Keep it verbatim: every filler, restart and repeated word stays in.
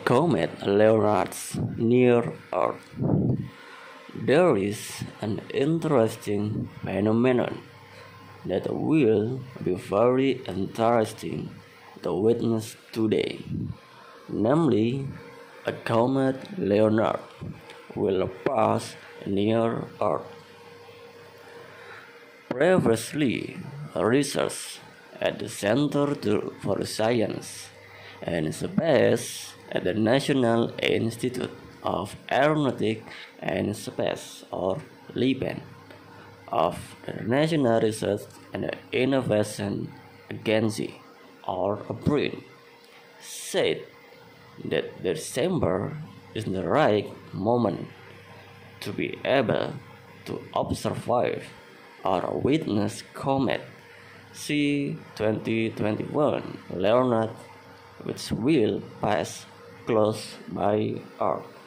Comet Leonard near Earth. There is an interesting phenomenon that will be very interesting to witness today, namely, a comet Leonard will pass near Earth. Previously, research at the Center for Science and Space at the National Institute of Aeronautics and Space, or LAPAN, of the National Research and Innovation Agency, or BRIN, said that December is the right moment to be able to observe or witness Comet C twenty twenty-one Leonard, which will pass close by Earth.